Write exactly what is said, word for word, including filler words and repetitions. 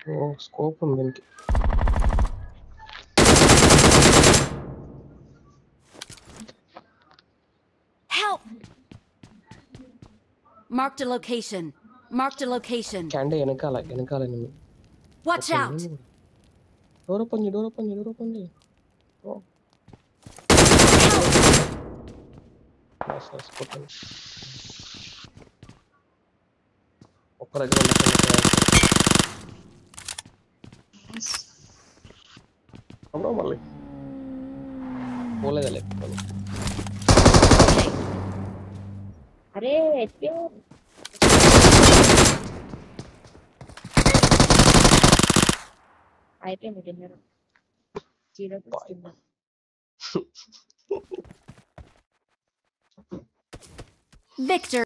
ఓ scope ఉంది దీనికి. Help! Marked a location. Marked a location. క్యాండే వెనకాల వెనకాల enemy. Watch out! Door open చేయి, డోర్ ఓపెన్ చేయి, డోర్ ఓపెన్ చేయి. ఓ నైస్ నైస్ కొట్టండి. ఒక్క దగ్గర అప్పుడు మళ్ళీ పోలేదా లేకపోతే అరే హెచ్పి అయిపోయింది డిన్నర్ జీరో Victor!